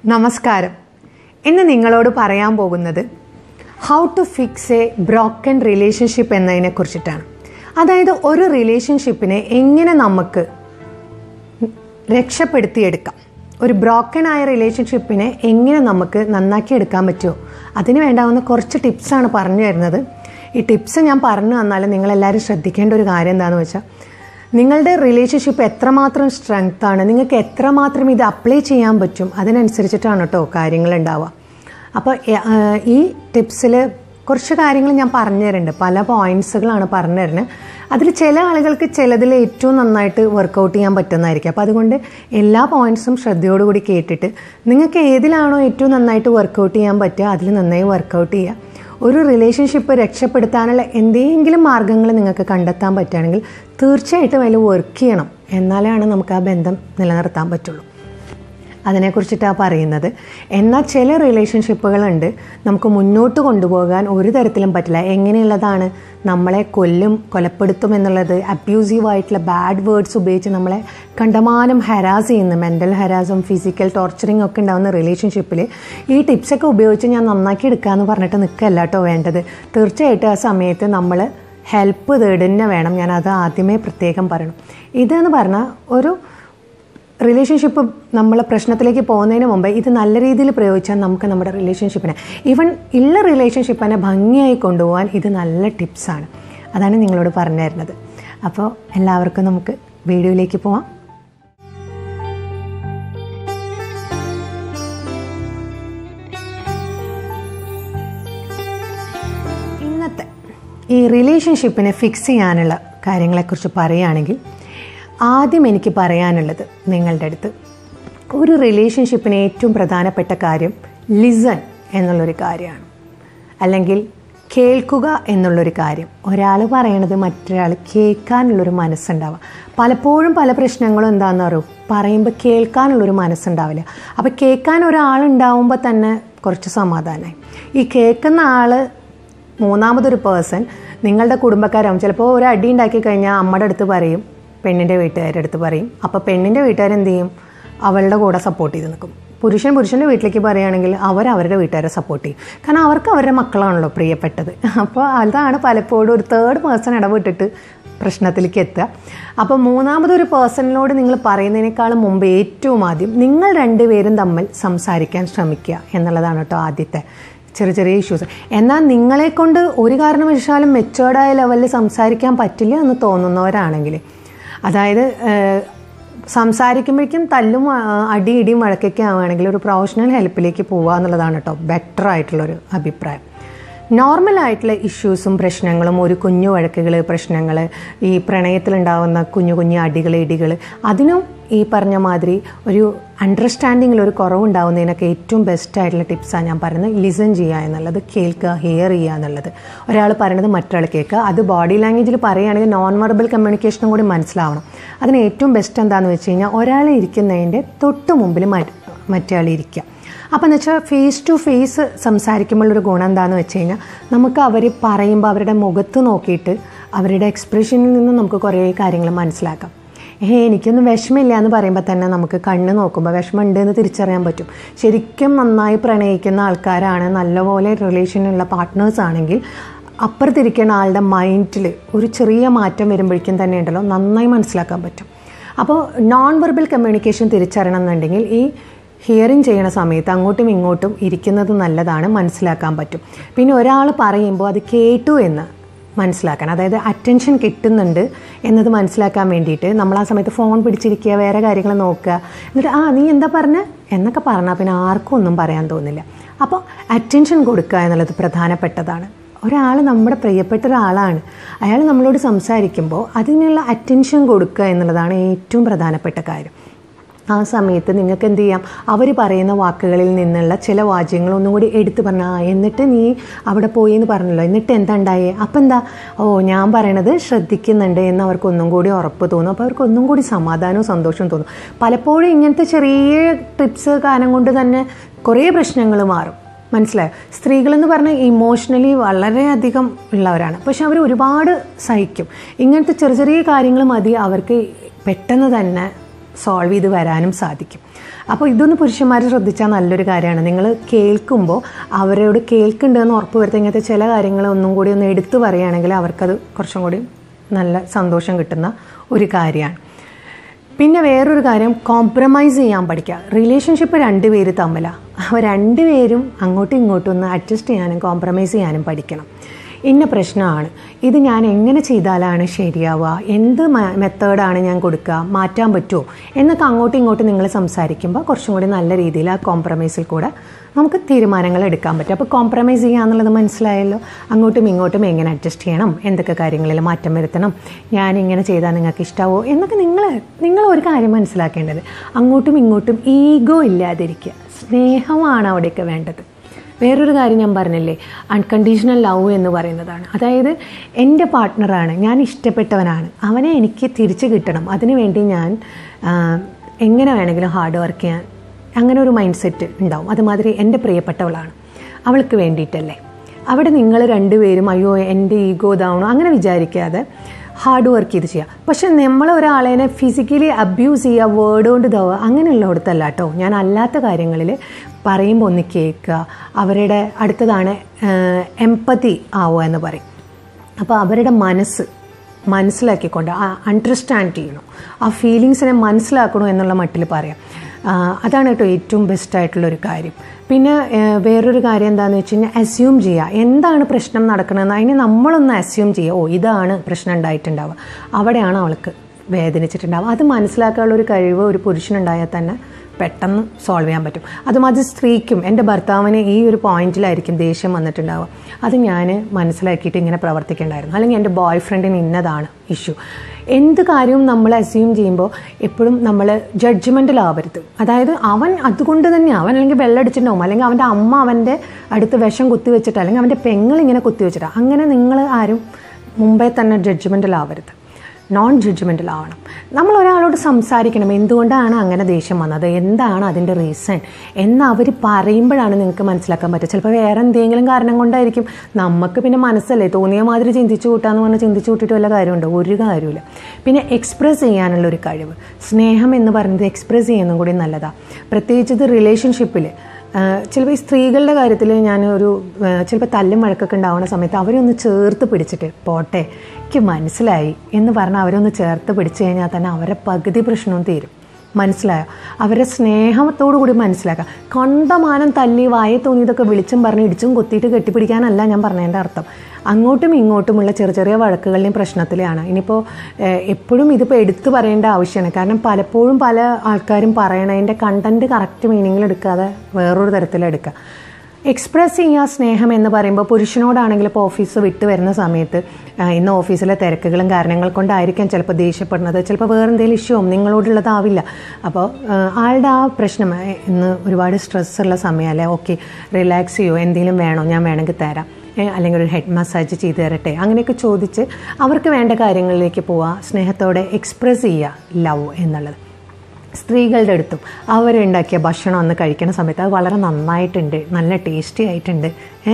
നമസ്കാരം. ഇന്ന് നിങ്ങളോട് പറയാൻ പോകുന്നത് how to fix a broken റിലേഷൻഷിപ്പ് എന്നതിനെ കുറിച്ചിട്ടാണ്. അതായത് ഒരു റിലേഷൻഷിപ്പിനെ എങ്ങനെ നമുക്ക് രക്ഷപ്പെടുത്തിയെടുക്കാം, ഒരു ബ്രോക്കൺ ആയ റിലേഷൻഷിപ്പിനെ എങ്ങനെ നമുക്ക് നന്നാക്കി എടുക്കാൻ പറ്റുമോ അതിന് വേണ്ടാവുന്ന കുറച്ച് ടിപ്സാണ് പറഞ്ഞു തരുന്നത്. ഈ ടിപ്സ് ഞാൻ പറഞ്ഞു തന്നാൽ നിങ്ങളെല്ലാവരും ശ്രദ്ധിക്കേണ്ട ഒരു കാര്യം എന്താണെന്ന് വെച്ചാൽ, നിങ്ങളുടെ റിലേഷൻഷിപ്പ് എത്രമാത്രം സ്ട്രെങ്ത്താണ്, നിങ്ങൾക്ക് എത്രമാത്രം ഇത് അപ്ലൈ ചെയ്യാൻ പറ്റും, അതിനനുസരിച്ചിട്ടാണ് കേട്ടോ കാര്യങ്ങൾ ഉണ്ടാവുക. അപ്പോൾ ഈ ടിപ്സിൽ കുറച്ച് കാര്യങ്ങൾ ഞാൻ പറഞ്ഞു തരുന്നുണ്ട്. പല പോയിൻറ്റ്സുകളാണ് പറഞ്ഞു തരുന്നത്. അതിൽ ചില ആളുകൾക്ക് ചിലതിൽ ഏറ്റവും നന്നായിട്ട് വർക്കൗട്ട് ചെയ്യാൻ പറ്റുന്നതായിരിക്കും. അപ്പോൾ അതുകൊണ്ട് എല്ലാ പോയിൻറ്റ്സും ശ്രദ്ധയോടുകൂടി കേട്ടിട്ട് നിങ്ങൾക്ക് ഏതിലാണോ ഏറ്റവും നന്നായിട്ട് വർക്കൗട്ട് ചെയ്യാൻ പറ്റുക അതിൽ നന്നായി വർക്കൗട്ട് ചെയ്യുക. ഒരു റിലേഷൻഷിപ്പ് രക്ഷപ്പെടുത്താനുള്ള എന്തെങ്കിലും മാർഗ്ഗങ്ങൾ നിങ്ങൾക്ക് കണ്ടെത്താൻ പറ്റുകയാണെങ്കിൽ തീർച്ചയായിട്ടും അതിൽ വർക്ക് ചെയ്യണം. എന്നാലാണ് നമുക്ക് ആ ബന്ധം നിലനിർത്താൻ പറ്റുള്ളൂ. അതിനെക്കുറിച്ചിട്ടാണ് പറയുന്നത്. എന്നാൽ ചില റിലേഷൻഷിപ്പുകളുണ്ട് നമുക്ക് മുന്നോട്ട് കൊണ്ടുപോകാൻ ഒരു തരത്തിലും പറ്റില്ല. എങ്ങനെയുള്ളതാണ്? നമ്മളെ കൊലപ്പെടുത്തും എന്നുള്ളത്, അബ്യൂസീവായിട്ടുള്ള ബാഡ് വേർഡ്സ് ഉപയോഗിച്ച് നമ്മളെ കണ്ടമാനം ഹരാസ് ചെയ്യുന്ന, മെൻ്റൽ ഹരാസും ഫിസിക്കൽ ടോർച്ചറിങ് ഒക്കെ ഉണ്ടാകുന്ന റിലേഷൻഷിപ്പിൽ ഈ ടിപ്സൊക്കെ ഉപയോഗിച്ച് ഞാൻ നന്നാക്കി എടുക്കാമെന്ന് പറഞ്ഞിട്ട് നിൽക്കല്ല കേട്ടോ വേണ്ടത്. തീർച്ചയായിട്ടും ആ സമയത്ത് നമ്മൾ ഹെൽപ്പ് തേടുന്നെ വേണം. ഞാനത് ആദ്യമേ പ്രത്യേകം പറയണം. ഇതെന്ന് പറഞ്ഞാൽ ഒരു റിലേഷൻഷിപ്പ് നമ്മൾ പ്രശ്നത്തിലേക്ക് പോകുന്നതിന് മുമ്പ് ഇത് നല്ല രീതിയിൽ പ്രയോഗിച്ചാൽ നമുക്ക് നമ്മുടെ റിലേഷൻഷിപ്പിനെ, ഈവൻ ഉള്ള റിലേഷൻഷിപ്പിനെ ഭംഗിയായി കൊണ്ടുപോകാൻ ഇത് നല്ല ടിപ്സാണ്. അതാണ് നിങ്ങളോട് പറഞ്ഞു തരുന്നത്. അപ്പോൾ എല്ലാവർക്കും നമുക്ക് വീഡിയോയിലേക്ക് പോവാം. ഇന്നത്തെ ഈ റിലേഷൻഷിപ്പിനെ ഫിക്സ് ചെയ്യാനുള്ള കാര്യങ്ങളെക്കുറിച്ച് പറയുകയാണെങ്കിൽ, ആദ്യം എനിക്ക് പറയാനുള്ളത് നിങ്ങളുടെ അടുത്ത്, ഒരു റിലേഷൻഷിപ്പിന് ഏറ്റവും പ്രധാനപ്പെട്ട കാര്യം ലിസൺ എന്നുള്ളൊരു കാര്യമാണ്, അല്ലെങ്കിൽ കേൾക്കുക എന്നുള്ളൊരു കാര്യം. ഒരാൾ പറയണത് മറ്റൊരാൾ കേൾക്കാനുള്ളൊരു മനസ്സുണ്ടാവുക. പലപ്പോഴും പല പ്രശ്നങ്ങളും എന്താണെന്ന് അറിയും, പറയുമ്പോൾ കേൾക്കാനുള്ളൊരു മനസ്സുണ്ടാവില്ല. അപ്പോൾ കേൾക്കാൻ ഒരാളുണ്ടാവുമ്പോൾ തന്നെ കുറച്ച് സമാധാനമായി. ഈ കേൾക്കുന്ന ആൾ മൂന്നാമതൊരു പേഴ്സൺ നിങ്ങളുടെ കുടുംബക്കാരാവും. ചിലപ്പോൾ ഒരു അടി ഉണ്ടാക്കി കഴിഞ്ഞാൽ അമ്മയുടെ അടുത്ത് പറയും, പെണ്ണിൻ്റെ വീട്ടുകാരുടെ അടുത്ത് പറയും. അപ്പോൾ പെണ്ണിൻ്റെ വീട്ടുകാരെന്ത് ചെയ്യും? അവളുടെ കൂടെ സപ്പോർട്ട് ചെയ്ത് നിൽക്കും. പുരുഷൻ്റെ വീട്ടിലേക്ക് പറയുകയാണെങ്കിൽ അവരുടെ വീട്ടുകാരെ സപ്പോർട്ട് ചെയ്യും. കാരണം അവർക്ക് അവരുടെ മക്കളാണല്ലോ പ്രിയപ്പെട്ടത്. അപ്പോൾ അതാണ് പലപ്പോഴും ഒരു തേർഡ് പേഴ്സൺ ഇടപെട്ടിട്ട് പ്രശ്നത്തിലേക്ക് എത്തുക. അപ്പോൾ മൂന്നാമതൊരു പേഴ്സണിനോട് നിങ്ങൾ പറയുന്നതിനേക്കാളും മുമ്പ് ഏറ്റവും ആദ്യം നിങ്ങൾ രണ്ടുപേരും തമ്മിൽ സംസാരിക്കാൻ ശ്രമിക്കുക എന്നുള്ളതാണ് കേട്ടോ ആദ്യത്തെ ചെറിയ ഇഷ്യൂസ്. എന്നാൽ നിങ്ങളെക്കൊണ്ട് ഒരു കാരണവശാലും മെച്ചേർഡായ ലെവലിൽ സംസാരിക്കാൻ പറ്റില്ല എന്ന് തോന്നുന്നവരാണെങ്കിൽ, അതായത് സംസാരിക്കുമ്പോഴേക്കും തല്ലും ഇടിയും വഴക്കൊക്കെ ആവുകയാണെങ്കിൽ ഒരു പ്രൊഫഷണൽ ഹെൽപ്പിലേക്ക് പോവുക എന്നുള്ളതാണ് കേട്ടോ ബെറ്റർ ആയിട്ടുള്ളൊരു അഭിപ്രായം. നോർമലായിട്ടുള്ള ഇഷ്യൂസും പ്രശ്നങ്ങളും, ഒരു കുഞ്ഞു വഴക്കുകൾ, പ്രശ്നങ്ങൾ, ഈ പ്രണയത്തിലുണ്ടാകുന്ന കുഞ്ഞു ഇടികൾ, അതിനും ഈ പറഞ്ഞ മാതിരി ഒരു അണ്ടർസ്റ്റാൻഡിങ്ങിൽ ഒരു കുറവുണ്ടാകുന്നതിനൊക്കെ ഏറ്റവും ബെസ്റ്റായിട്ടുള്ള ടിപ്സാണ് ഞാൻ പറയുന്നത്. ലിസൺ ചെയ്യുക എന്നുള്ളത്, കേൾക്കുക, ഹിയർ ചെയ്യുക എന്നുള്ളത്. ഒരാൾ പറയുന്നത് മറ്റൊരാൾ കേൾക്കുക. അത് ബോഡി ലാംഗ്വേജിൽ പറയുകയാണെങ്കിൽ നോൺ വെർബൽ കമ്മ്യൂണിക്കേഷനും കൂടി മനസ്സിലാവണം. അതിന് ഏറ്റവും ബെസ്റ്റ് എന്താണെന്ന് വെച്ച് കഴിഞ്ഞാൽ, ഒരാൾ ഇരിക്കുന്നതിൻ്റെ തൊട്ട് മുമ്പിൽ മറ്റേ ആൾ ഇരിക്കുക. അപ്പോൾ എന്ന് വെച്ചാൽ ഫേസ് ടു ഫേസ് സംസാരിക്കുമ്പോഴൊരു ഗുണം എന്താണെന്ന് വെച്ച് കഴിഞ്ഞാൽ, നമുക്ക് അവർ പറയുമ്പോൾ അവരുടെ മുഖത്ത് നോക്കിയിട്ട് അവരുടെ എക്സ്പ്രഷനിൽ നിന്ന് നമുക്ക് കുറേ കാര്യങ്ങൾ മനസ്സിലാക്കാം. എനിക്കൊന്നും വിഷമമില്ല എന്ന് പറയുമ്പോൾ തന്നെ നമുക്ക് കണ്ണ് നോക്കുമ്പോൾ വിഷമമുണ്ട് എന്ന് തിരിച്ചറിയാൻ പറ്റും. ശരിക്കും നന്നായി പ്രണയിക്കുന്ന ആൾക്കാരാണ്, നല്ലപോലെ റിലേഷനുള്ള പാർട്ട്നേഴ്സ് ആണെങ്കിൽ അപ്പുറത്തിരിക്കുന്ന ആളുടെ മൈൻഡിൽ ഒരു ചെറിയ മാറ്റം വരുമ്പോഴേക്കും തന്നെ ഉണ്ടല്ലോ നന്നായി മനസ്സിലാക്കാൻ പറ്റും. അപ്പോൾ നോൺ വെർബൽ കമ്മ്യൂണിക്കേഷൻ തിരിച്ചറിയണം എന്നുണ്ടെങ്കിൽ ഈ ഹിയറിങ് ചെയ്യണ സമയത്ത് അങ്ങോട്ടും ഇങ്ങോട്ടും ഇരിക്കുന്നത് നല്ലതാണ്, മനസ്സിലാക്കാൻ പറ്റും. പിന്നെ ഒരാൾ പറയുമ്പോൾ അത് കേട്ടു എന്ന് മനസ്സിലാക്കാൻ, അതായത് അറ്റൻഷൻ കിട്ടുന്നുണ്ട് എന്നത് മനസ്സിലാക്കാൻ വേണ്ടിയിട്ട് നമ്മൾ ആ സമയത്ത് ഫോൺ പിടിച്ചിരിക്കുക, വേറെ കാര്യങ്ങൾ നോക്കുക, എന്നിട്ട് നീ എന്താ പറഞ്ഞ എന്നൊക്കെ പറഞ്ഞാൽ പിന്നെ ആർക്കും ഒന്നും പറയാൻ തോന്നില്ല. അപ്പോൾ അറ്റൻഷൻ കൊടുക്കുക എന്നുള്ളത് പ്രധാനപ്പെട്ടതാണ്. ഒരാൾ നമ്മുടെ പ്രിയപ്പെട്ട ഒരാളാണ്, അയാൾ നമ്മളോട് സംസാരിക്കുമ്പോൾ അതിനുള്ള അറ്റൻഷൻ കൊടുക്കുക എന്നുള്ളതാണ് ഏറ്റവും പ്രധാനപ്പെട്ട കാര്യം. ആ സമയത്ത് നിങ്ങൾക്ക് എന്ത് ചെയ്യാം, അവർ പറയുന്ന വാക്കുകളിൽ നിന്നുള്ള ചില വാചകങ്ങൾ ഒന്നും കൂടി എടുത്ത് പറഞ്ഞാൽ, എന്നിട്ട് നീ അവിടെ പോയി എന്ന് പറഞ്ഞല്ലോ, എന്നിട്ട് എന്താ ഉണ്ടായേ, അപ്പം എന്താ, ഞാൻ പറയണത് ശ്രദ്ധിക്കുന്നുണ്ട് എന്ന് അവർക്ക് ഒന്നും കൂടി ഉറപ്പ് തോന്നും. അപ്പോൾ അവർക്ക് ഒന്നും കൂടി സമാധാനവും സന്തോഷവും തോന്നും. പലപ്പോഴും ഇങ്ങനത്തെ ചെറിയ ടിപ്സ് കാരണം കൊണ്ട് തന്നെ കുറേ പ്രശ്നങ്ങൾ മാറും. മനസ്സിലായോ? സ്ത്രീകളെന്ന് പറഞ്ഞാൽ ഇമോഷണലി വളരെയധികം ഉള്ളവരാണ്. പക്ഷെ അവർ ഒരുപാട് സഹിക്കും. ഇങ്ങനത്തെ ചെറിയ കാര്യങ്ങൾ മതി അവർക്ക് പെട്ടെന്ന് തന്നെ സോൾവ് ചെയ്ത് വരാനും സാധിക്കും. അപ്പോൾ ഇതൊന്ന് പുരുഷന്മാർ ശ്രദ്ധിച്ചാൽ നല്ലൊരു കാര്യമാണ്. നിങ്ങൾ കേൾക്കുമ്പോൾ അവരോട് കേൾക്കുന്നുണ്ടെന്ന് ഉറപ്പ് വരുത്തി ഇങ്ങനത്തെ ചില കാര്യങ്ങൾ ഒന്നും കൂടി ഒന്ന് എടുത്തു പറയുകയാണെങ്കിൽ അവർക്കത് കുറച്ചും കൂടി നല്ല സന്തോഷം കിട്ടുന്ന ഒരു കാര്യമാണ്. പിന്നെ വേറൊരു കാര്യം, കോംപ്രമൈസ് ചെയ്യാൻ പഠിക്കുക. റിലേഷൻഷിപ്പ് രണ്ടുപേര് തമ്മിലാണ്. അപ്പോൾ രണ്ടുപേരും അങ്ങോട്ടും ഇങ്ങോട്ടും ഒന്ന് അഡ്ജസ്റ്റ് ചെയ്യാനും കോംപ്രമൈസ് ചെയ്യാനും പഠിക്കണം. ഇന്ന പ്രശ്നമാണ്, ഇത് ഞാൻ എങ്ങനെ ചെയ്താലാണ് ശരിയാവുക, എന്ത് മെത്തേഡാണ് ഞാൻ കൊടുക്കുക, മാറ്റാൻ പറ്റുമോ എന്നൊക്കെ അങ്ങോട്ടും ഇങ്ങോട്ടും നിങ്ങൾ സംസാരിക്കുമ്പോൾ കുറച്ചും കൂടി നല്ല രീതിയിൽ ആ കോംപ്രമൈസിൽ കൂടെ നമുക്ക് തീരുമാനങ്ങൾ എടുക്കാൻ പറ്റും. അപ്പോൾ കോംപ്രമൈസ് ചെയ്യുക എന്നുള്ളത് മനസ്സിലായല്ലോ. അങ്ങോട്ടും ഇങ്ങോട്ടും എങ്ങനെ അഡ്ജസ്റ്റ് ചെയ്യണം, എന്തൊക്കെ കാര്യങ്ങളിൽ മാറ്റം വരുത്തണം, ഞാൻ ഇങ്ങനെ ചെയ്താൽ നിങ്ങൾക്ക് ഇഷ്ടമാവോ എന്നൊക്കെ നിങ്ങൾ ഒരു കാര്യം മനസ്സിലാക്കേണ്ടത്, അങ്ങോട്ടും ഇങ്ങോട്ടും ഈഗോ ഇല്ലാതിരിക്കുക. സ്നേഹമാണ് അവിടെയൊക്കെ വേണ്ടത്. വേറൊരു കാര്യം ഞാൻ പറഞ്ഞില്ലേ, അൺകണ്ടീഷണൽ ലവ് എന്ന് പറയുന്നതാണ്. അതായത് എൻ്റെ പാർട്ട്ണറാണ്, ഞാൻ ഇഷ്ടപ്പെട്ടവനാണ്, അവനെ എനിക്ക് തിരിച്ച് കിട്ടണം, അതിനുവേണ്ടി ഞാൻ എങ്ങനെ വേണമെങ്കിലും ഹാർഡ് വർക്ക് ചെയ്യാൻ, അങ്ങനെ ഒരു മൈൻഡ് സെറ്റ് ഉണ്ടാവും. അതുമാതിരി എൻ്റെ പ്രിയപ്പെട്ടവളാണ്, അവൾക്ക് വേണ്ടിയിട്ടല്ലേ. അവിടെ നിങ്ങൾ രണ്ടുപേരും അയ്യോ എൻ്റെ ഈഗോ ഇതാവണോ അങ്ങനെ വിചാരിക്കാതെ ഹാർഡ് വർക്ക് ചെയ്ത് ചെയ്യുക. പക്ഷെ നമ്മൾ ഒരാളെ ഫിസിക്കലി അബ്യൂസ് ചെയ്യുക, വേർഡ് കൊണ്ട് ഇതാവുക അങ്ങനെയുള്ളടത്തല്ല കേട്ടോ. ഞാൻ അല്ലാത്ത കാര്യങ്ങളിൽ പറയുമ്പോൾ ഒന്ന് കേൾക്കുക. അവരുടെ അടുത്തതാണ് എംപതി ആവുക എന്ന് പറയും. അപ്പോൾ അവരുടെ മനസ്സിലാക്കിക്കൊണ്ട് അണ്ടർസ്റ്റാൻഡ് ചെയ്യണം, ആ ഫീലിങ്സിനെ മനസ്സിലാക്കണോ എന്നുള്ള മട്ടിൽ പറയാം. അതാണ് കേട്ടോ ഏറ്റവും ബെസ്റ്റായിട്ടുള്ളൊരു കാര്യം. പിന്നെ വേറൊരു കാര്യം എന്താണെന്ന് വെച്ച് കഴിഞ്ഞാൽ അസ്യൂം ചെയ്യുക. എന്താണ് പ്രശ്നം നടക്കണമെന്ന് അതിന് നമ്മളൊന്ന് അസ്യൂം ചെയ്യുക. ഇതാണ് പ്രശ്നം ഉണ്ടായിട്ടുണ്ടാവുക, അവിടെയാണ് അവൾക്ക് വേദനിച്ചിട്ടുണ്ടാവുക. അത് മനസ്സിലാക്കാനുള്ളൊരു കഴിവ് ഒരു പുരുഷനുണ്ടായാൽ തന്നെ പെട്ടെന്ന് സോൾവ് ചെയ്യാൻ പറ്റും. അതുമാതിരി സ്ത്രീക്കും എൻ്റെ ഭർത്താവിന് ഈ ഒരു പോയിന്റിലായിരിക്കും ദേഷ്യം വന്നിട്ടുണ്ടാവുക, അത് ഞാൻ മനസ്സിലാക്കിയിട്ട് ഇങ്ങനെ പ്രവർത്തിക്കേണ്ടായിരുന്നു, അല്ലെങ്കിൽ എൻ്റെ ബോയ് ഫ്രണ്ടിന് ഇന്നതാണ് ഇഷ്യൂ. എന്ത് കാര്യവും നമ്മൾ അസ്യൂം ചെയ്യുമ്പോൾ എപ്പോഴും നമ്മൾ ജഡ്ജ്മെൻറ്റിലാവരുത്. അതായത് അവൻ അതുകൊണ്ട് തന്നെ അവൻ അല്ലെങ്കിൽ വെള്ളമടിച്ചിട്ടുണ്ടാവും, അല്ലെങ്കിൽ അവൻ്റെ അമ്മ അവൻ്റെ അടുത്ത് വിഷം കുത്തിവെച്ചിട്ട്, അല്ലെങ്കിൽ അവൻ്റെ പെങ്ങളിങ്ങനെ കുത്തിവെച്ചിട്ടാണ്, അങ്ങനെ നിങ്ങൾ ആരും മുമ്പേ തന്നെ ജഡ്ജ്മെൻറ്റിലാവരുത്, നോൺ ജഡ്ജ്മെൻറ്റിലാവണം. നമ്മൾ ഒരാളോട് സംസാരിക്കണം, എന്തുകൊണ്ടാണ് അങ്ങനെ ദേഷ്യം വന്നത്, എന്താണ് അതിൻ്റെ റീസൺ എന്ന് അവർ പറയുമ്പോഴാണ് നിങ്ങൾക്ക് മനസ്സിലാക്കാൻ പറ്റുക. ചിലപ്പോൾ വേറെ എന്തെങ്കിലും കാരണം കൊണ്ടായിരിക്കും. നമുക്ക് പിന്നെ മനസ്സല്ലേ, തോന്നിയ മാതിരി ചിന്തിച്ചു കൂട്ടാന്ന് പറഞ്ഞാൽ ചിന്തിച്ചു കൂട്ടിയിട്ട് വല്ല കാര്യമുണ്ടോ? ഒരു കാര്യമില്ല. പിന്നെ എക്സ്പ്രസ് ചെയ്യാനുള്ളൊരു കഴിവ്, സ്നേഹം എന്ന് പറയുന്നത് എക്സ്പ്രസ് ചെയ്യുന്നതും കൂടി നല്ലതാണ്. പ്രത്യേകിച്ച് ഇത് റിലേഷൻഷിപ്പിൽ ചിലപ്പോൾ ഈ സ്ത്രീകളുടെ കാര്യത്തിൽ ഞാനൊരു ചിലപ്പോൾ തല്ലും വഴക്കൊക്കെ ഉണ്ടാവുന്ന സമയത്ത് അവരൊന്ന് ചേർത്ത് പിടിച്ചിട്ട് പോട്ടെ എനിക്ക് മനസ്സിലായി എന്ന് പറഞ്ഞാൽ അവരൊന്ന് ചേർത്ത് പിടിച്ചു കഴിഞ്ഞാൽ തന്നെ അവരെ പകുതി പ്രശ്നവും തീരും. മനസ്സിലായോ? അവരെ സ്നേഹത്തോടു കൂടി മനസ്സിലാക്കുക. കണ്ടമാനം തല്ലി വായ തോന്നിയതൊക്കെ വിളിച്ചും പറഞ്ഞ് ഇടിച്ചും കൊത്തിയിട്ട് കെട്ടിപ്പിടിക്കാനല്ല ഞാൻ പറഞ്ഞതിൻ്റെ അർത്ഥം. അങ്ങോട്ടും ഇങ്ങോട്ടുമുള്ള ചെറിയ ചെറിയ വഴക്കുകളുടെയും പ്രശ്നത്തിലാണ്. ഇനിയിപ്പോൾ എപ്പോഴും ഇതിപ്പോൾ എടുത്തു പറയേണ്ട ആവശ്യമാണ്. കാരണം പലപ്പോഴും പല ആൾക്കാരും പറയണതിൻ്റെ കണ്ടൻറ്റ് കറക്റ്റ് മീനിങ്ങിൽ എടുക്കാതെ വേറൊരു തരത്തിലെടുക്കുക. എക്സ്പ്രസ് ചെയ്യുക സ്നേഹം എന്ന് പറയുമ്പോൾ പുരുഷനോടാണെങ്കിൽ ഇപ്പോൾ ഓഫീസ് വിട്ട് വരുന്ന സമയത്ത് ഇന്ന് ഓഫീസിലെ തിരക്കുകളും കാരണങ്ങൾ കൊണ്ടായിരിക്കാം ചിലപ്പോൾ ദേഷ്യപ്പെടുന്നത്, ചിലപ്പോൾ വേറെ എന്തെങ്കിലും ഇഷ്യൂ നിങ്ങളോടുള്ളതാവില്ല. അപ്പോൾ ആളുടെ ആ പ്രശ്നം ഇന്ന് ഒരുപാട് സ്ട്രെസ്സുള്ള സമയമല്ലേ, ഓക്കെ റിലാക്സ് ചെയ്യുമോ, എന്തെങ്കിലും വേണോ, ഞാൻ വേണമെങ്കിൽ തരാം, അല്ലെങ്കിൽ ഒരു ഹെഡ് മസാജ് ചെയ്ത് തരട്ടെ, അങ്ങനെയൊക്കെ ചോദിച്ച് അവർക്ക് വേണ്ട കാര്യങ്ങളിലേക്ക് പോവുക. സ്നേഹത്തോടെ എക്സ്പ്രസ് ചെയ്യുക ലവ് എന്നുള്ളത്. സ്ത്രീകളുടെ അടുത്തും അവരുണ്ടാക്കിയ ഭക്ഷണം ഒന്ന് കഴിക്കുന്ന സമയത്ത് അത് വളരെ നന്നായിട്ടുണ്ട്, നല്ല ടേസ്റ്റി ആയിട്ടുണ്ട്,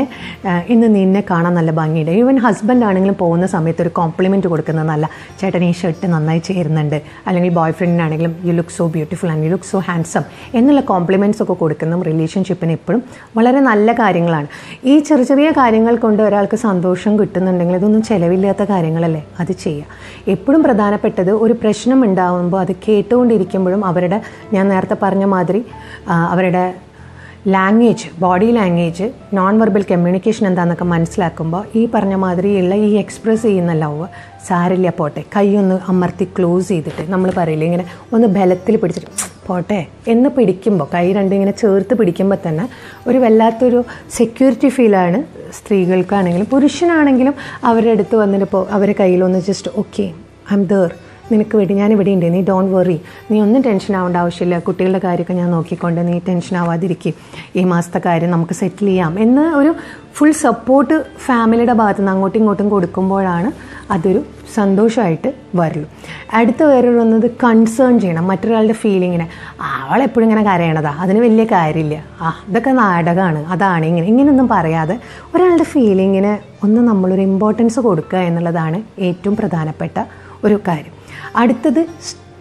ഇന്ന് നിന്നെ കാണാൻ നല്ല ഭംഗിയുണ്ട്. ഈവൻ ഹസ്ബൻഡ് ആണെങ്കിലും പോകുന്ന സമയത്ത് ഒരു കോംപ്ലിമെൻറ്റ് കൊടുക്കുന്നത് നല്ല, ചേട്ടൻ ഈ ഷർട്ട് നന്നായി ചേരുന്നുണ്ട്, അല്ലെങ്കിൽ ബോയ് ഫ്രണ്ടിനാണെങ്കിലും you look so beautiful and you look so handsome എന്നുള്ള കോംപ്ലിമെൻറ്റ്സ് ഒക്കെ കൊടുക്കുന്ന റിലേഷൻഷിപ്പിന് എപ്പോഴും വളരെ നല്ല കാര്യങ്ങളാണ്. ഈ ചെറിയ ചെറിയ കാര്യങ്ങൾ കൊണ്ട് ഒരാൾക്ക് സന്തോഷം കിട്ടുന്നുണ്ടെങ്കിൽ ഇതൊന്നും ചിലവില്ലാത്ത കാര്യങ്ങളല്ലേ, അത് ചെയ്യുക. എപ്പോഴും പ്രധാനപ്പെട്ടത് ഒരു പ്രശ്നം ഉണ്ടാകുമ്പോൾ അത് കേട്ടുകൊണ്ടിരിക്കുമ്പോഴും അവരുടെ, ഞാൻ നേരത്തെ പറഞ്ഞ മാതിരി അവരുടെ language, body language, non verbal communication എന്താണെന്നൊക്കെ മനസ്സിലാക്കുമ്പോൾ ഈ പറഞ്ഞ മാതിരിയുള്ള ഈ എക്സ്പ്രസ് ചെയ്യുന്ന ലവ് സാരില്ല പോട്ടെ, കൈയൊന്ന് അമർത്തി ക്ലോസ് ചെയ്തിട്ട് നമ്മൾ പറയില്ലേ ഇങ്ങനെ ഒന്ന് ബലത്തിൽ പിടിച്ചിട്ട് പോട്ടെ എന്ന് പിടിക്കുമ്പോൾ, കൈ രണ്ടും ഇങ്ങനെ ചേർത്ത് പിടിക്കുമ്പോൾ തന്നെ ഒരു വല്ലാത്തൊരു സെക്യൂരിറ്റി ഫീലാണ് സ്ത്രീകൾക്കാണെങ്കിലും പുരുഷനാണെങ്കിലും. അവരുടെ അടുത്ത് വന്നിട്ട് ഇപ്പോൾ അവരുടെ കയ്യിലൊന്ന് just okay I am there, നിനക്ക് വേണ്ടി ഞാൻ ഇവിടെ ഉണ്ട്, നീ ഡോണ്ട് വറി, നീ ഒന്നും ടെൻഷൻ ആവേണ്ട ആവശ്യമില്ല, കുട്ടികളുടെ കാര്യമൊക്കെ ഞാൻ നോക്കിക്കൊണ്ട് നീ ടെൻഷൻ ആവാതിരിക്കും, ഈ മാസത്തെ കാര്യം നമുക്ക് സെറ്റിൽ ചെയ്യാം എന്ന് ഒരു ഫുൾ സപ്പോർട്ട് ഫാമിലിയുടെ ഭാഗത്ത് നിന്ന് അങ്ങോട്ടും ഇങ്ങോട്ടും കൊടുക്കുമ്പോഴാണ് അതൊരു സന്തോഷമായിട്ട് വരുള്ളൂ. അടുത്ത വേറൊരു വന്നത് കൺസേൺ ചെയ്യണം മറ്റൊരാളുടെ ഫീലിങ്ങിനെ. അവളെപ്പോഴും ഇങ്ങനെ കരയണതാ, അതിന് വലിയ കാര്യമില്ല, ഇതൊക്കെ നാടകമാണ്, അതാണ് ഇങ്ങനെയൊന്നും പറയാതെ ഒരാളുടെ ഫീലിങ്ങിന് ഒന്ന് നമ്മളൊരു ഇമ്പോർട്ടൻസ് കൊടുക്കുക എന്നുള്ളതാണ് ഏറ്റവും പ്രധാനപ്പെട്ട ഒരു കാര്യം. അടുത്തത്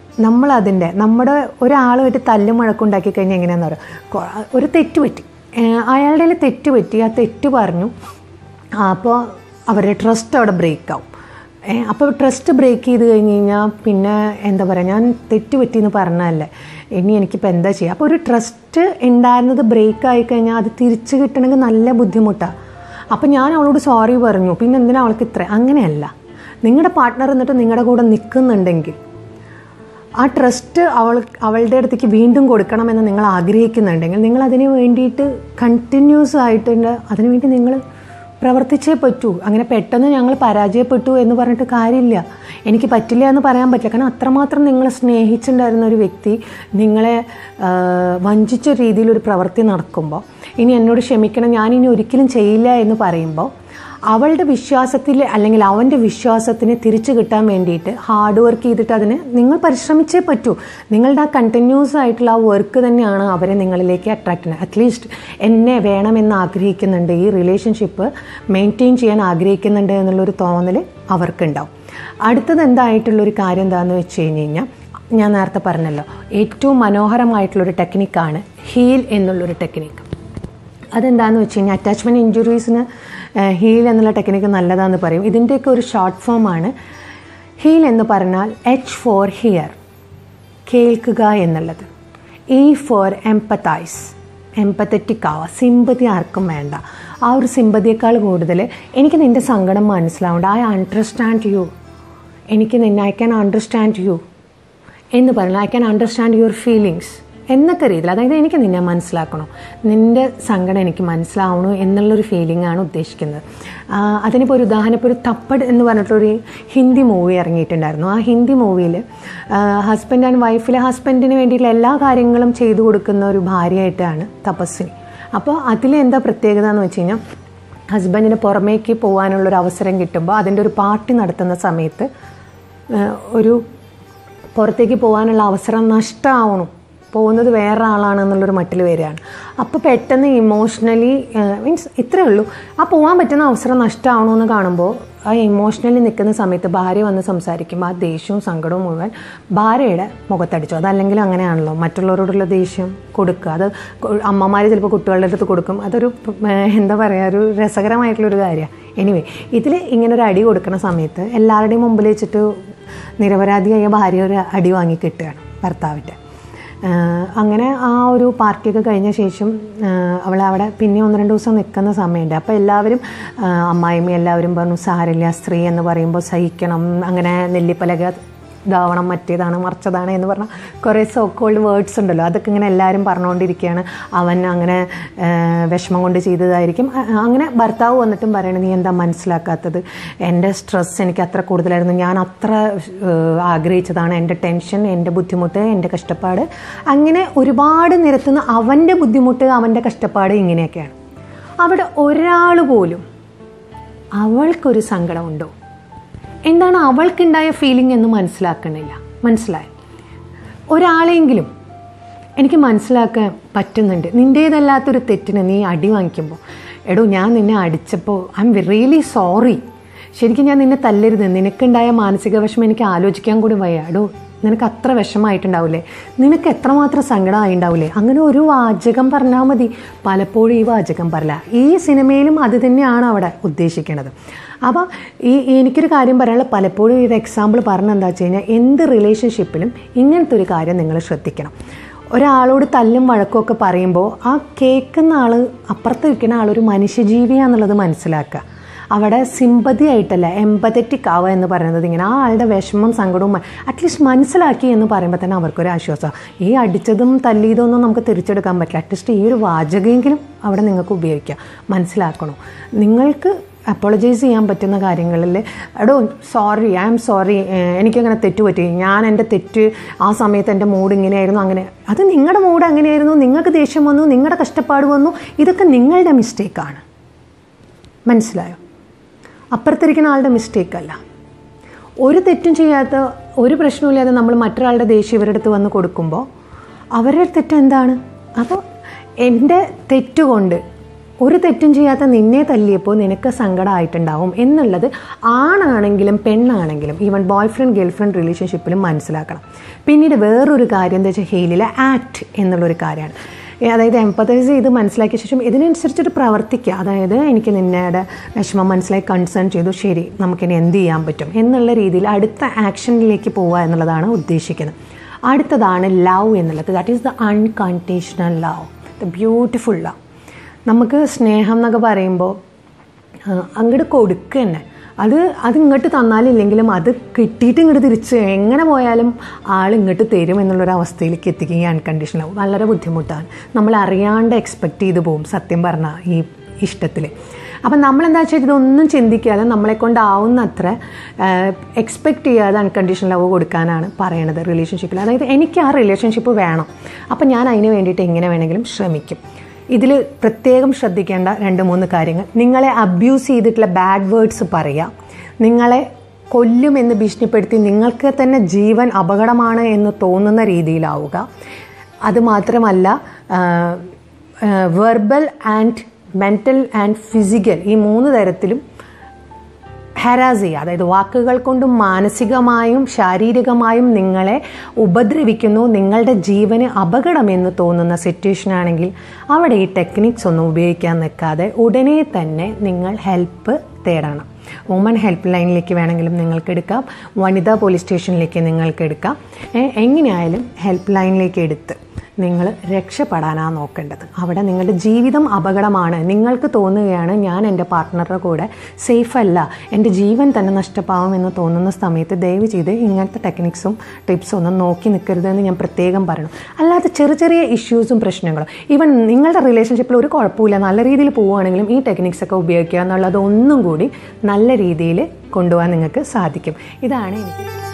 നമ്മുടെ ഒരാളുമായിട്ട് തല്ലും വഴക്കുണ്ടാക്കി കഴിഞ്ഞാൽ എങ്ങനെയാണെന്ന് പറയാം, ഒരു തെറ്റ് പറ്റി, അയാളുടെ തെറ്റ് പറ്റി, ആ തെറ്റ് പറഞ്ഞു, അപ്പോൾ അവരുടെ ട്രസ്റ്റ് അവിടെ ബ്രേക്ക് ആവും. അപ്പോൾ ട്രസ്റ്റ് ബ്രേക്ക് ചെയ്ത് കഴിഞ്ഞ് കഴിഞ്ഞാൽ പിന്നെ എന്താ പറയുക, ഞാൻ തെറ്റ് പറ്റിയെന്ന് പറഞ്ഞതല്ലേ, ഇനി എനിക്കിപ്പോൾ എന്താ ചെയ്യുക. അപ്പോൾ ഒരു ട്രസ്റ്റ് ഉണ്ടായിരുന്നത് ബ്രേക്ക് ആയിക്കഴിഞ്ഞാൽ അത് തിരിച്ച് കിട്ടണമെങ്കിൽ നല്ല ബുദ്ധിമുട്ടാണ്. അപ്പോൾ ഞാൻ അവളോട് സോറി പറഞ്ഞു, പിന്നെ എന്തിനാ അവൾക്ക് ഇത്ര? അങ്ങനെയല്ല. നിങ്ങളുടെ പാർട്ട്ണർ എന്നിട്ട് നിങ്ങളുടെ കൂടെ നിൽക്കുന്നുണ്ടെങ്കിൽ ആ ട്രസ്റ്റ് അവളുടെ അടുത്തേക്ക് വീണ്ടും കൊടുക്കണമെന്ന് നിങ്ങൾ ആഗ്രഹിക്കുന്നുണ്ടെങ്കിൽ നിങ്ങൾ അതിന് വേണ്ടിയിട്ട് കണ്ടിന്യൂസ് ആയിട്ടുണ്ട്, അതിനുവേണ്ടി നിങ്ങൾ പ്രവർത്തിച്ചേ പറ്റൂ. അങ്ങനെ പെട്ടെന്ന് ഞങ്ങൾ പരാജയപ്പെട്ടു എന്ന് പറഞ്ഞിട്ട് കാര്യമില്ല, എനിക്ക് പറ്റില്ല എന്ന് പറയാൻ പറ്റില്ല. കാരണം അത്രമാത്രം നിങ്ങൾ സ്നേഹിച്ചിട്ടുണ്ടായിരുന്ന ഒരു വ്യക്തി നിങ്ങളെ വഞ്ചിച്ച രീതിയിലൊരു പ്രവൃത്തി നടക്കുമ്പോൾ ഇനി എന്നോട് ക്ഷമിക്കണം, ഞാനിനി ഒരിക്കലും ചെയ്യില്ല എന്ന് പറയുമ്പോൾ അവളുടെ വിശ്വാസത്തിൽ അല്ലെങ്കിൽ അവൻ്റെ വിശ്വാസത്തിന് തിരിച്ചു കിട്ടാൻ വേണ്ടിയിട്ട് ഹാർഡ് വർക്ക് ചെയ്തിട്ട് അതിന് നിങ്ങൾ പരിശ്രമിച്ചേ പറ്റൂ. നിങ്ങളുടെ ആ കണ്ടിന്യൂസ് ആയിട്ടുള്ള ആ വർക്ക് തന്നെയാണ് അവരെ നിങ്ങളിലേക്ക് അട്രാക്ട് ചെയ്യുന്നത്. അറ്റ്ലീസ്റ്റ് എന്നെ വേണമെന്ന് ആഗ്രഹിക്കുന്നുണ്ട്, ഈ റിലേഷൻഷിപ്പ് മെയിൻറ്റെയിൻ ചെയ്യാൻ ആഗ്രഹിക്കുന്നുണ്ട് എന്നുള്ളൊരു തോന്നൽ അവർക്കുണ്ടാവും. അടുത്തത് എന്തായിട്ടുള്ളൊരു കാര്യം എന്താണെന്ന് വെച്ച് കഴിഞ്ഞ് കഴിഞ്ഞാൽ, ഞാൻ നേരത്തെ പറഞ്ഞല്ലോ, ഏറ്റവും മനോഹരമായിട്ടുള്ളൊരു ടെക്നിക്കാണ് ഹീൽ എന്നുള്ളൊരു ടെക്നിക്ക്. അതെന്താണെന്ന് വെച്ച് കഴിഞ്ഞാൽ, അറ്റാച്ച്മെൻറ്റ് ഇഞ്ചുറീസിന് ഹീൽ എന്നുള്ള ടെക്നിക്ക് നല്ലതാണെന്ന് പറയും. ഇതിൻ്റെയൊക്കെ ഒരു ഷോർട്ട് ഫോമാണ്. ഹീൽ എന്ന് പറഞ്ഞാൽ എച്ച് ഫോർ ഹിയർ, കേൾക്കുക എന്നുള്ളത്. ഇ ഫോർ എംപത്തൈസ്, എംപത്തറ്റിക് ആവുക, സിമ്പതി ആർക്കും വേണ്ട. ആ ഒരു സിമ്പതിയേക്കാൾ കൂടുതൽ എനിക്ക് നിൻ്റെ സങ്കടം മനസ്സിലാവുന്നുണ്ട്, I understand you, I can understand you എന്ന് പറഞ്ഞാൽ I can understand your feelings എന്നൊക്കെ രീതിയിൽ. അതായത് എനിക്ക് നിന്നെ മനസ്സിലാക്കണം, നിൻ്റെ സങ്കടം എനിക്ക് മനസ്സിലാവണു എന്നുള്ളൊരു ഫീലിംഗാണ് ഉദ്ദേശിക്കുന്നത്. അതിനിപ്പോൾ ഒരു ഉദാഹരണം, ഇപ്പോൾ ഒരു തപ്പട് എന്ന് പറഞ്ഞിട്ടൊരു ഹിന്ദി മൂവി ഇറങ്ങിയിട്ടുണ്ടായിരുന്നു. ആ ഹിന്ദി മൂവിയിൽ ഹസ്ബൻഡ് ആൻഡ് വൈഫിലെ ഹസ്ബൻഡിന് വേണ്ടിയിട്ടുള്ള എല്ലാ കാര്യങ്ങളും ചെയ്തു കൊടുക്കുന്ന ഒരു ഭാര്യയായിട്ടാണ് തപസ്വിനി. അപ്പോൾ അതിലെന്താ പ്രത്യേകത എന്ന് വെച്ച് കഴിഞ്ഞാൽ, ഹസ്ബൻഡിന് പുറമേക്ക് പോകാനുള്ളൊരു അവസരം കിട്ടുമ്പോൾ അതിൻ്റെ ഒരു പാർട്ടി നടത്തുന്ന സമയത്ത് ഒരു പുറത്തേക്ക് പോകാനുള്ള അവസരം നഷ്ടമാവണം, പോകുന്നത് വേറെ ആളാണെന്നുള്ളൊരു മട്ടിൽ വരികയാണ്. അപ്പോൾ പെട്ടെന്ന് ഇമോഷണലി മീൻസ് ഇത്രയേ ഉള്ളൂ, ആ പോകാൻ പറ്റുന്ന അവസരം നഷ്ടമാവണമെന്ന് കാണുമ്പോൾ ആ ഇമോഷണലി നിൽക്കുന്ന സമയത്ത് ഭാര്യ വന്ന് സംസാരിക്കുമ്പോൾ ആ ദേഷ്യവും സങ്കടവും മുഴുവൻ ഭാര്യയുടെ മുഖത്തടിച്ചു. അതല്ലെങ്കിൽ അങ്ങനെയാണല്ലോ, മറ്റുള്ളവരോടുള്ള ദേഷ്യം കൊടുക്കുക, അത് അമ്മമാർ ചിലപ്പോൾ കുട്ടികളുടെ അടുത്ത് കൊടുക്കും. അതൊരു എന്താ പറയുക, ഒരു രസകരമായിട്ടുള്ളൊരു കാര്യമാണ്. എനിവേ, ഇതിൽ ഇങ്ങനൊരു അടി കൊടുക്കുന്ന സമയത്ത് എല്ലാവരുടെയും മുമ്പിൽ വെച്ചിട്ട് നിരപരാധിയായ ഭാര്യ ഒരു അടി വാങ്ങി കിട്ടുകയാണ് ഭർത്താവിൻ്റെ. അങ്ങനെ ആ ഒരു പാർട്ടിയൊക്കെ കഴിഞ്ഞ ശേഷം അവളവിടെ പിന്നെ 1-2 ദിവസം നിൽക്കുന്ന സമയമുണ്ട്. അപ്പോൾ എല്ലാവരും അമ്മായിമ്മ എല്ലാവരും പറഞ്ഞു, സാരില്ല, സ്ത്രീ എന്ന് പറയുമ്പോൾ സഹിക്കണം, അങ്ങനെ നെല്ലിപ്പലക ഇതാവണം, മറ്റേതാണ് മറിച്ചതാണ് എന്ന് പറഞ്ഞാൽ കുറേ സോ കോൾഡ് വേർഡ്സ് ഉണ്ടല്ലോ, അതൊക്കെ ഇങ്ങനെ എല്ലാവരും പറഞ്ഞുകൊണ്ടിരിക്കുകയാണ്. അവൻ അങ്ങനെ വിഷമം കൊണ്ട് ചെയ്തതായിരിക്കും. അങ്ങനെ ഭർത്താവ് വന്നിട്ടും പറയണത്, നീ എന്താ മനസ്സിലാക്കാത്തത്, എൻ്റെ സ്ട്രെസ് എനിക്ക് അത്ര കൂടുതലായിരുന്നു, ഞാൻ അത്ര ആഗ്രഹിച്ചതാണ്, എൻ്റെ ടെൻഷൻ, എൻ്റെ ബുദ്ധിമുട്ട്, എൻ്റെ കഷ്ടപ്പാട്, അങ്ങനെ ഒരുപാട് നിരത്തുന്ന അവൻ്റെ ബുദ്ധിമുട്ട്, അവൻ്റെ കഷ്ടപ്പാട്, ഇങ്ങനെയൊക്കെയാണ്. അവിടെ ഒരാൾ പോലും അവൾക്കൊരു സങ്കടമുണ്ടോ, എന്താണ് അവൾക്കുണ്ടായ ഫീലിംഗ് എന്ന് മനസ്സിലാക്കണില്ല. മനസ്സിലായോ? ഒരാളെങ്കിലും എനിക്ക് മനസ്സിലാക്കാൻ പറ്റുന്നുണ്ട്, നിൻ്റേതല്ലാത്തൊരു തെറ്റിന് നീ അടി വാങ്ങിക്കുമ്പോൾ, എടോ ഞാൻ നിന്നെ അടിച്ചപ്പോൾ ഐ എം റിയലി സോറി, ശരിക്കും ഞാൻ നിന്നെ തല്ലരുത്, നിനക്കുണ്ടായ മാനസിക വിഷമം എനിക്ക് ആലോചിക്കാൻ കൂടി വയ്യ, എടോ നിനക്ക് അത്ര വിഷമമായിട്ടുണ്ടാവില്ലേ, നിനക്ക് എത്രമാത്രം സങ്കടമായി ഉണ്ടാവില്ലേ, അങ്ങനെ ഒരു വാചകം പറഞ്ഞാൽ മതി. പലപ്പോഴും ഈ വാചകം പറയില്ല. ഈ സിനിമയിലും അത് തന്നെയാണ് അവിടെ ഉദ്ദേശിക്കുന്നത്. അപ്പോൾ എനിക്കൊരു കാര്യം പറയാനുള്ള, പലപ്പോഴും ഒരു എക്സാമ്പിൾ പറഞ്ഞെന്താ വെച്ച് കഴിഞ്ഞാൽ, എന്ത് റിലേഷൻഷിപ്പിലും ഇങ്ങനത്തെ ഒരു കാര്യം നിങ്ങൾ ശ്രദ്ധിക്കണം. ഒരാളോട് തല്ലും വഴക്കുമൊക്കെ പറയുമ്പോൾ ആ കേൾക്കുന്ന ആൾ, അപ്പുറത്ത് നിൽക്കുന്ന ആളൊരു മനുഷ്യജീവിയാണെന്നുള്ളത് മനസ്സിലാക്കുക. അവിടെ സിമ്പതി ആയിട്ടല്ല, എംപത്തറ്റിക് ആവുക എന്ന് പറയുന്നത് ഇങ്ങനെ ആ ആളുടെ വിഷമം സങ്കടവും അറ്റ്ലീസ്റ്റ് മനസ്സിലാക്കി എന്ന് പറയുമ്പോൾ തന്നെ അവർക്കൊരു ആശ്വാസം. ഈ അടിച്ചതും തല്ലിയതൊന്നും നമുക്ക് തിരിച്ചെടുക്കാൻ പറ്റില്ല. അറ്റ്ലീസ്റ്റ് ഈ ഒരു വാചകമെങ്കിലും അവിടെ നിങ്ങൾക്ക് ഉപയോഗിക്കാം. മനസ്സിലാക്കണം, നിങ്ങൾക്ക് അപ്പോളജൈസ് ചെയ്യാൻ പറ്റുന്ന കാര്യങ്ങളിൽ, എടോ സോറി, ഐ ആം സോറി, എനിക്കങ്ങനെ തെറ്റുപറ്റി, ഞാൻ എൻ്റെ തെറ്റ്, ആ സമയത്ത് എൻ്റെ മൂഡ് ഇങ്ങനെയായിരുന്നു, അങ്ങനെ, അത് നിങ്ങളുടെ മൂഡ് അങ്ങനെയായിരുന്നു, നിങ്ങൾക്ക് ദേഷ്യം വന്നു, നിങ്ങളുടെ കഷ്ടപ്പാട് വന്നു, ഇതൊക്കെ നിങ്ങളുടെ മിസ്റ്റേക്കാണ്. മനസ്സിലായോ? അപ്പുറത്തിരിക്കുന്ന ആളുടെ മിസ്റ്റേക്കല്ല. ഒരു തെറ്റും ചെയ്യാത്ത, ഒരു പ്രശ്നമില്ലാതെ നമ്മൾ മറ്റൊരാളുടെ ദേഷ്യം ഇവരുടെ അടുത്ത് വന്ന് കൊടുക്കുമ്പോൾ അവരുടെ തെറ്റ് എന്താണ്? അപ്പോൾ എൻ്റെ തെറ്റുകൊണ്ട് ഒരു തെറ്റും ചെയ്യാത്ത നിന്നെ തല്ലിയപ്പോൾ നിനക്ക് സങ്കടമായിട്ടുണ്ടാവും എന്നുള്ളത് ആണാണെങ്കിലും പെണ്ണാണെങ്കിലും even boyfriend girlfriend റിലേഷൻഷിപ്പിലും മനസ്സിലാക്കണം. പിന്നീട് വേറൊരു കാര്യം എന്താ വെച്ചാൽ ഹെയിലിലെ ആക്ട് എന്നുള്ളൊരു കാര്യമാണ്. അതായത് എംപതൈസ് ചെയ്ത് മനസ്സിലാക്കിയ ശേഷം ഇതിനനുസരിച്ചിട്ട് പ്രവർത്തിക്കുക. അതായത് എനിക്ക് നിന്നയുടെ വിഷമം മനസ്സിലായി കൺസേൺ ചെയ്തു, ശരി നമുക്കിനി എന്ത് ചെയ്യാൻ പറ്റും എന്നുള്ള രീതിയിൽ അടുത്ത ആക്ഷനിലേക്ക് പോവുക എന്നുള്ളതാണ് ഉദ്ദേശിക്കുന്നത്. അടുത്തതാണ് ലവ് എന്നുള്ളത്. That is the unconditional love, the beautiful love. നമുക്ക് സ്നേഹം എന്നൊക്കെ പറയുമ്പോൾ അങ്ങോട്ട് കൊടുക്കുക തന്നെ. അത് ഇങ്ങോട്ട് തന്നാലില്ലെങ്കിലും അത് കിട്ടിയിട്ട് ഇങ്ങോട്ട് തിരിച്ച് എങ്ങനെ പോയാലും ആൾ ഇങ്ങോട്ട് തരും എന്നുള്ളൊരവസ്ഥയിലേക്ക് എത്തിക്കുക ഈ അൺകണ്ടീഷണൽ ലവ് വളരെ ബുദ്ധിമുട്ടാണ്. നമ്മൾ അറിയാണ്ട് എക്സ്പെക്റ്റ് ചെയ്ത് പോകും സത്യം പറഞ്ഞാൽ ഈ ഇഷ്ടത്തിൽ. അപ്പം നമ്മളെന്താ വെച്ചാൽ ഇതൊന്നും ചിന്തിക്കാതെ നമ്മളെക്കൊണ്ടാവുന്നത്ര എക്സ്പെക്റ്റ് ചെയ്യാതെ അൺകണ്ടീഷണൽ ലവ് കൊടുക്കാനാണ് പറയണത് റിലേഷൻഷിപ്പിൽ. അതായത് എനിക്ക് ആ റിലേഷൻഷിപ്പ് വേണം, അപ്പം ഞാൻ അതിന് വേണ്ടിയിട്ട് എങ്ങനെ വേണമെങ്കിലും ശ്രമിക്കും. ഇതിൽ പ്രത്യേകം ശ്രദ്ധിക്കേണ്ട 2-3 കാര്യങ്ങൾ: നിങ്ങളെ അബ്യൂസ് ചെയ്തിട്ടുള്ള ബാഡ് വേർഡ്സ് പറയുക, നിങ്ങളെ കൊല്ലുമെന്ന് ഭീഷണിപ്പെടുത്തി നിങ്ങൾക്ക് തന്നെ ജീവൻ അപകടമാണ് എന്ന് തോന്നുന്ന രീതിയിലാവുക. അതുമാത്രമല്ല verbal and mental and physical ഈ 3 തരത്തിലും ഹരാസ് ചെയ്യുക. അതായത് വാക്കുകൾ കൊണ്ടും മാനസികമായും ശാരീരികമായും നിങ്ങളെ ഉപദ്രവിക്കുന്നു, നിങ്ങളുടെ ജീവന് അപകടമെന്ന് തോന്നുന്ന സിറ്റുവേഷൻ ആണെങ്കിൽ അവിടെ ഈ ടെക്നിക്സ് ഒന്നും ഉപയോഗിക്കാൻ നിൽക്കാതെ ഉടനെ തന്നെ നിങ്ങൾ ഹെൽപ്പ് തേടണം. വുമൺ ഹെൽപ്പ് ലൈനിലേക്ക് വേണമെങ്കിലും നിങ്ങൾക്ക് എടുക്കാം, വനിതാ പോലീസ് സ്റ്റേഷനിലേക്ക് നിങ്ങൾക്ക് എടുക്കാം. എങ്ങനെയായാലും ഹെൽപ്പ് ലൈനിലേക്ക് എടുത്ത് നിങ്ങൾ രക്ഷപ്പെടാനാണ് നോക്കേണ്ടത്. അവിടെ നിങ്ങളുടെ ജീവിതം അപകടമാണ്, നിങ്ങൾക്ക് തോന്നുകയാണ് ഞാൻ എൻ്റെ പാർട്ട്ണറുടെ കൂടെ സേഫ് അല്ല, എൻ്റെ ജീവൻ തന്നെ നഷ്ടപ്പാവുമെന്ന് തോന്നുന്ന സമയത്ത് ദയവ് ചെയ്ത് ഇങ്ങനത്തെ ടെക്നിക്സും ടിപ്സും ഒന്നും നോക്കി നിൽക്കരുതെന്ന് ഞാൻ പ്രത്യേകം പറയണം. അല്ലാതെ ചെറിയ ഇഷ്യൂസും പ്രശ്നങ്ങളും ഈവൻ നിങ്ങളുടെ റിലേഷൻഷിപ്പിൽ ഒരു കുഴപ്പമില്ല നല്ല രീതിയിൽ പോവുകയാണെങ്കിലും ഈ ടെക്നിക്സൊക്കെ ഉപയോഗിക്കുക എന്നുള്ളത് ഒന്നും കൂടി നല്ല രീതിയിൽ കൊണ്ടുപോകാൻ നിങ്ങൾക്ക് സാധിക്കും. ഇതാണ് എനിക്ക്